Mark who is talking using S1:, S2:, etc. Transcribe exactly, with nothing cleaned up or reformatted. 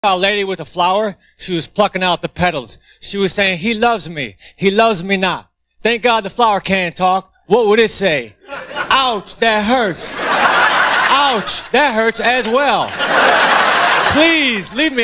S1: A lady with a flower, she was plucking out the petals. She was saying, he loves me, he loves me not. Thank God the flower can't talk. What would it say? Ouch, that hurts. Ouch, that hurts as well. Please, leave me